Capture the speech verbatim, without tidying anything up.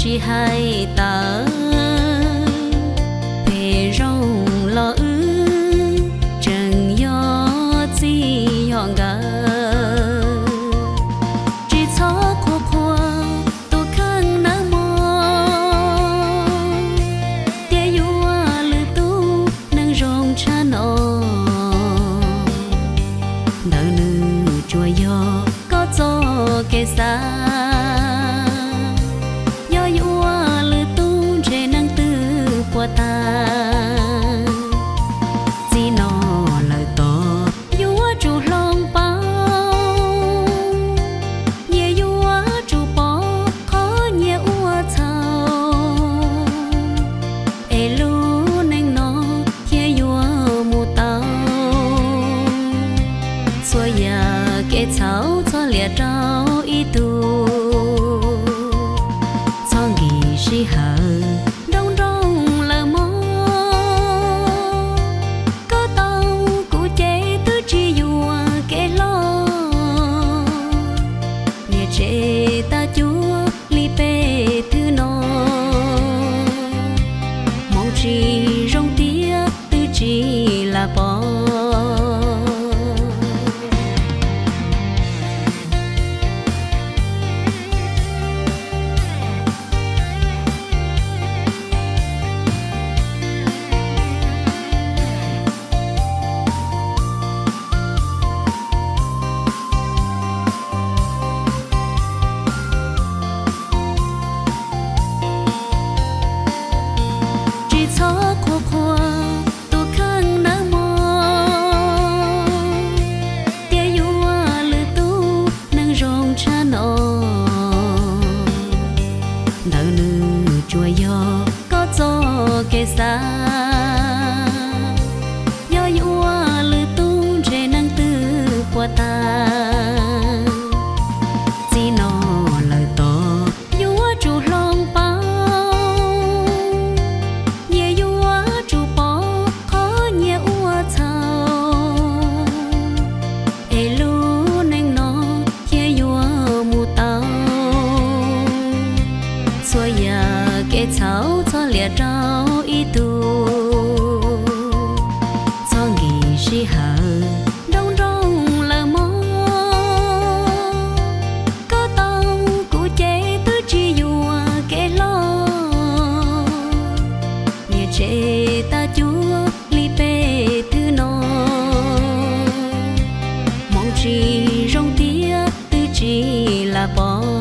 chỉ hai ta về rong lo ư chẳng do gì họ ngờ chỉ cho khoa khoa tôi khăng nắng mò tia yua lư tu nâng rong cha nọ nợ nữ chùa yo có cho kê xa ta chỉ nó lời to vua chủ lòng bao nhẹ vua chủ bỏ khó nhẹ ua thầu ê lu nên nó kia vua mù tao xua ya kẻ cháu cho lìa trao ý tu cho nghỉ si hờ ta chúa li bê thứ nó mong chỉ rong tía tư chỉ là bỏ kê xa yo yua lư tung trên năng tư của ta chỉ nó lời to yua chủ lòng bao nhẹ yua chủ bỏ khó nhẹ ua thầu ê lu nên nó kia yua mù tao xua ya kê cháu cho lìa trao ý tu cho nghỉ si hờ đông rong lờ mò có tông cụ chế tứ chi vua kê lo nhẹ chế ta chúa li bê thứ nó mong chỉ rong tía tứ chi là bỏ